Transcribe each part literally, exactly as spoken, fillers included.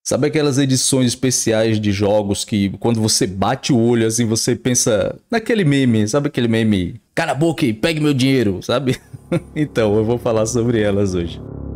Sabe aquelas edições especiais de jogos que quando você bate o olho assim, você pensa naquele meme, sabe aquele meme? Cala a boca e pegue meu dinheiro, sabe? Então, eu vou falar sobre elas hoje.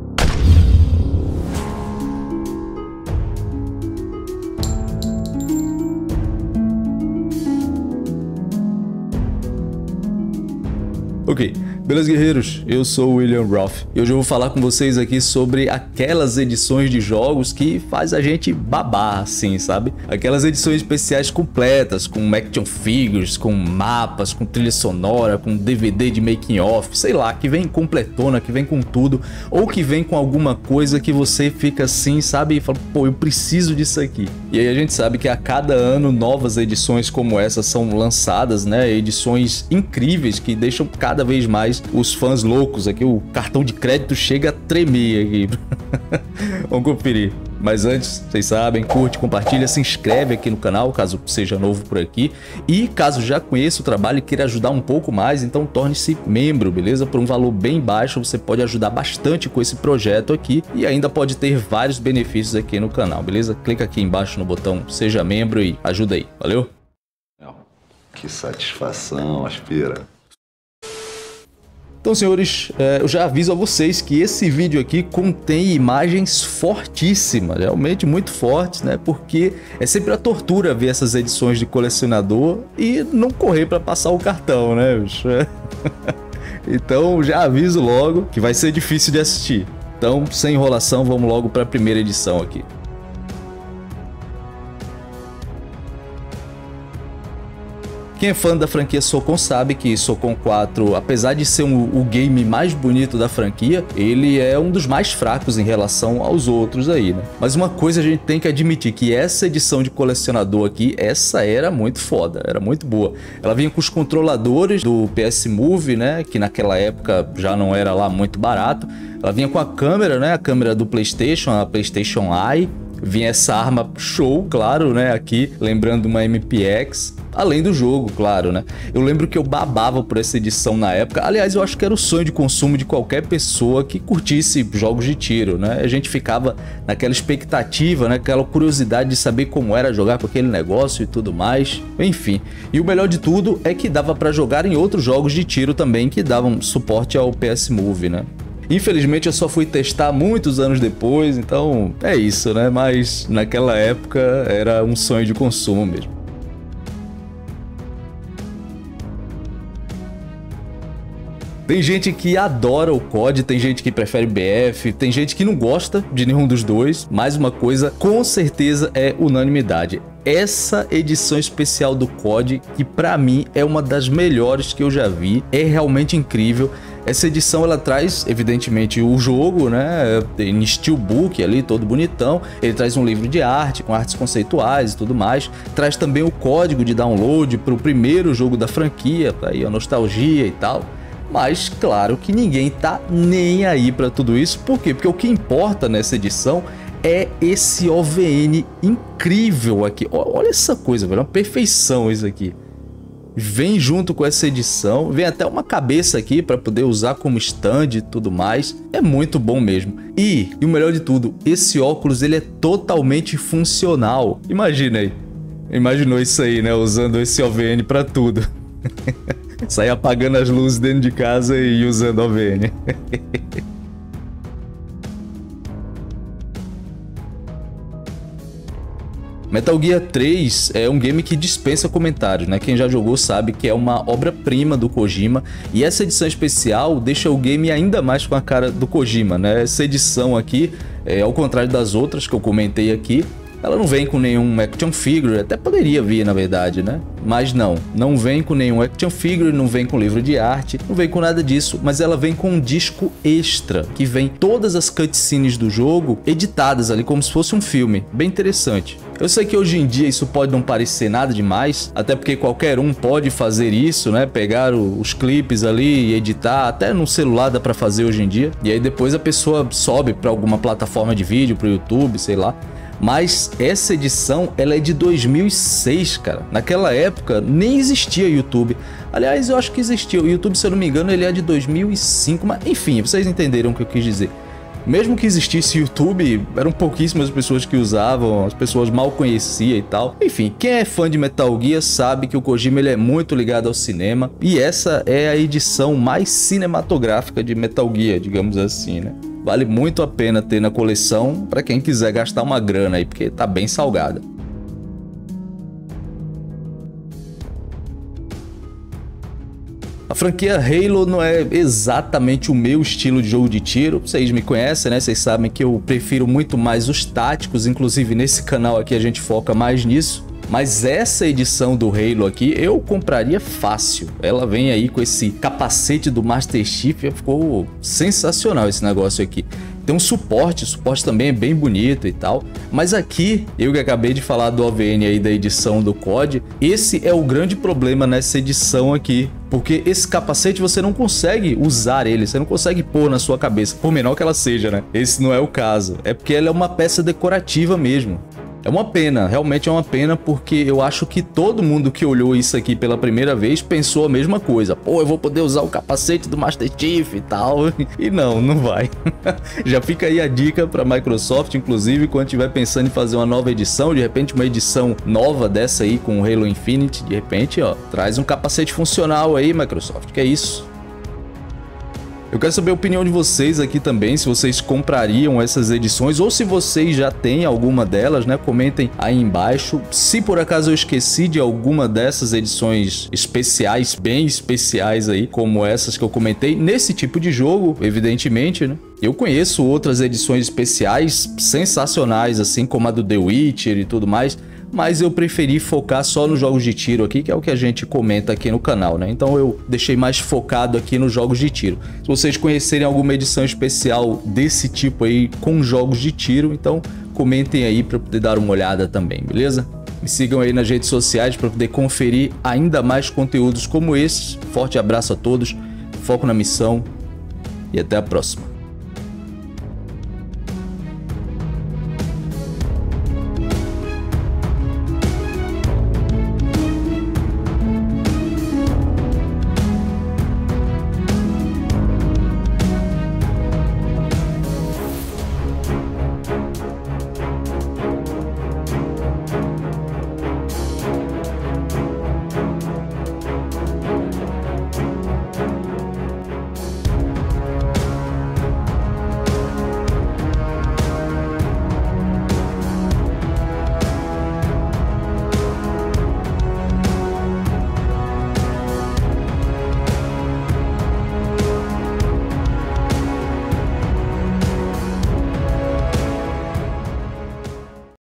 Ok, beleza guerreiros? Eu sou o William Roth e hoje eu vou falar com vocês aqui sobre aquelas edições de jogos que faz a gente babar, assim, sabe? Aquelas edições especiais completas, com action figures, com mapas, com trilha sonora, com D V D de making off, sei lá, que vem completona, que vem com tudo, ou que vem com alguma coisa que você fica assim, sabe? E fala, pô, eu preciso disso aqui. E aí a gente sabe que a cada ano novas edições como essa são lançadas, né? Edições incríveis que deixam cada Cada vez mais os fãs loucos aqui, o cartão de crédito chega a tremer aqui. Vamos conferir. Mas antes, vocês sabem, curte, compartilha, se inscreve aqui no canal, caso seja novo por aqui. E caso já conheça o trabalho e queira ajudar um pouco mais, então torne-se membro, beleza? Por um valor bem baixo, você pode ajudar bastante com esse projeto aqui e ainda pode ter vários benefícios aqui no canal, beleza? Clica aqui embaixo no botão Seja Membro e ajuda aí, valeu? Que satisfação, Aspira. Então, senhores, eu já aviso a vocês que esse vídeo aqui contém imagens fortíssimas, realmente muito fortes, né? Porque é sempre a tortura ver essas edições de colecionador e não correr para passar o cartão, né, bicho? Então, já aviso logo que vai ser difícil de assistir. Então, sem enrolação, vamos logo para a primeira edição aqui. Quem é fã da franquia Socon sabe que Socon quatro, apesar de ser um, o game mais bonito da franquia, ele é um dos mais fracos em relação aos outros aí, né? Mas uma coisa a gente tem que admitir, que essa edição de colecionador aqui, essa era muito foda, era muito boa. Ela vinha com os controladores do P S Move, né? Que naquela época já não era lá muito barato. Ela vinha com a câmera, né? A câmera do PlayStation, a PlayStation Eye. Vinha essa arma show, claro, né? Aqui, lembrando uma M P X. Além do jogo, claro, né? Eu lembro que eu babava por essa edição na época. Aliás, eu acho que era o sonho de consumo de qualquer pessoa que curtisse jogos de tiro, né? A gente ficava naquela expectativa, né? Aquela curiosidade de saber como era jogar com aquele negócio e tudo mais. Enfim. E o melhor de tudo é que dava pra jogar em outros jogos de tiro também que davam suporte ao P S Move, né? Infelizmente eu só fui testar muitos anos depois, então é isso, né? Mas naquela época era um sonho de consumo mesmo. Tem gente que adora o C O D, tem gente que prefere B F, tem gente que não gosta de nenhum dos dois, mas uma coisa com certeza é unanimidade. Essa edição especial do C O D, que pra mim é uma das melhores que eu já vi, é realmente incrível. Essa edição ela traz, evidentemente, o jogo, né, em steelbook ali, todo bonitão. Ele traz um livro de arte, com artes conceituais e tudo mais. Traz também o código de download para o primeiro jogo da franquia, tá aí a nostalgia e tal. Mas claro que ninguém tá nem aí para tudo isso. Por quê? Porque o que importa nessa edição é esse O V N incrível aqui. Olha essa coisa, velho, uma perfeição isso aqui. Vem junto com essa edição, vem até uma cabeça aqui para poder usar como stand e tudo mais. É muito bom mesmo. E, e o melhor de tudo, esse óculos ele é totalmente funcional. Imagina aí. Imaginou isso aí, né? Usando esse O V N para tudo. Sair apagando as luzes dentro de casa e usando O V N. Metal Gear três é um game que dispensa comentários, né? Quem já jogou sabe que é uma obra-prima do Kojima. E essa edição especial deixa o game ainda mais com a cara do Kojima, né? Essa edição aqui, é, ao contrário das outras que eu comentei aqui, ela não vem com nenhum action figure, até poderia vir na verdade, né? Mas não, não vem com nenhum action figure, não vem com livro de arte, não vem com nada disso, mas ela vem com um disco extra, que vem todas as cutscenes do jogo editadas ali como se fosse um filme, bem interessante. Eu sei que hoje em dia isso pode não parecer nada demais, até porque qualquer um pode fazer isso, né? Pegar o, os clipes ali e editar, até no celular dá pra fazer hoje em dia, e aí depois a pessoa sobe pra alguma plataforma de vídeo, pro YouTube, sei lá. Mas essa edição, ela é de dois mil e seis, cara. Naquela época nem existia YouTube. Aliás, eu acho que existia. O YouTube, se eu não me engano, ele é de dois mil e cinco, mas enfim, vocês entenderam o que eu quis dizer. Mesmo que existisse YouTube, eram pouquíssimas pessoas que usavam, as pessoas mal conheciam e tal. Enfim, quem é fã de Metal Gear sabe que o Kojima ele é muito ligado ao cinema, e essa é a edição mais cinematográfica de Metal Gear, digamos assim, né? Vale muito a pena ter na coleção para quem quiser gastar uma grana aí, porque tá bem salgada. A franquia Halo não é exatamente o meu estilo de jogo de tiro. Vocês me conhecem, né? Vocês sabem que eu prefiro muito mais os táticos. Inclusive nesse canal aqui a gente foca mais nisso. Mas essa edição do Halo aqui eu compraria fácil. Ela vem aí com esse capacete do Master Chief. Ficou sensacional esse negócio aqui. Tem um suporte, o suporte também é bem bonito e tal. Mas aqui, eu que acabei de falar do O V N aí da edição do C O D, esse é o grande problema nessa edição aqui. Porque esse capacete você não consegue usar ele, você não consegue pôr na sua cabeça, por menor que ela seja, né? Esse não é o caso. É porque ela é uma peça decorativa mesmo. É uma pena, realmente é uma pena, porque eu acho que todo mundo que olhou isso aqui pela primeira vez pensou a mesma coisa. Pô, eu vou poder usar o capacete do Master Chief e tal. E não, não vai. Já fica aí a dica para a Microsoft, inclusive, quando estiver pensando em fazer uma nova edição, de repente uma edição nova dessa aí com o Halo Infinite, de repente, ó, traz um capacete funcional aí, Microsoft, que é isso. Eu quero saber a opinião de vocês aqui também, se vocês comprariam essas edições ou se vocês já têm alguma delas, né? Comentem aí embaixo. Se por acaso eu esqueci de alguma dessas edições especiais, bem especiais aí, como essas que eu comentei, nesse tipo de jogo, evidentemente, né? Eu conheço outras edições especiais sensacionais, assim como a do The Witcher e tudo mais, mas eu preferi focar só nos jogos de tiro aqui, que é o que a gente comenta aqui no canal, né? Então eu deixei mais focado aqui nos jogos de tiro. Se vocês conhecerem alguma edição especial desse tipo aí com jogos de tiro, então comentem aí para poder dar uma olhada também, beleza? Me sigam aí nas redes sociais para poder conferir ainda mais conteúdos como esse. Forte abraço a todos, foco na missão e até a próxima.